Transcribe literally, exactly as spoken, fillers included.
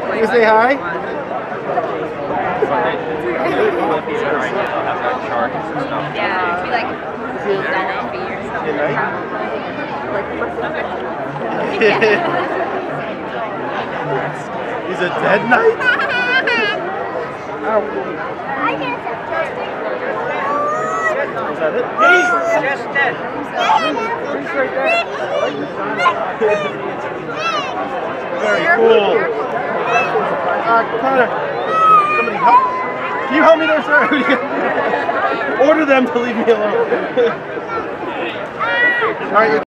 You say hi? Yeah, it'd be like dollar fee or something. He's a dead knight? Is that it? Hey! Just dead. He's right there. Very cool. Uh, Connor, somebody help. Can you help me there, sir? Order them to leave me alone. All right.